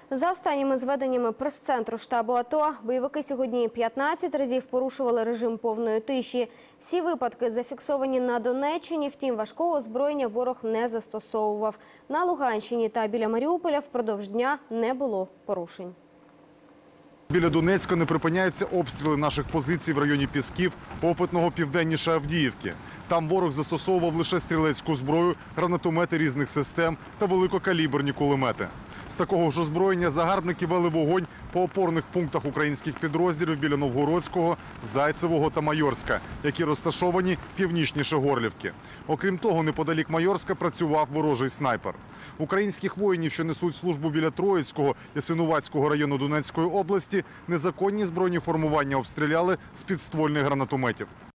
За останніми зведеннями прес-центру штабу АТО, бойовики сьогодні 15 разів порушували режим повної тиші. Всі випадки зафіксовані на Донеччині, втім важкого озброєння ворог не застосовував. На Луганщині та біля Маріуполя впродовж дня не було порушень. Біля Донецька не припиняються обстріли наших позицій в районі Пісків, Опитного, південніше Авдіївки. Там ворог застосовував лише стрілецьку зброю, гранатомети різних систем та великокаліберні кулемети. З такого ж озброєння загарбники вели вогонь по опорних пунктах українських підрозділів біля Новгородського, Зайцевого та Майорська, які розташовані північніше Горлівки. Окрім того, неподалік Майорська працював ворожий снайпер. Українських воїнів, що несуть службу біля Троїцького і Синуватського району Донецької області, незаконні збройні формування обстріляли з підствольних гранатометів.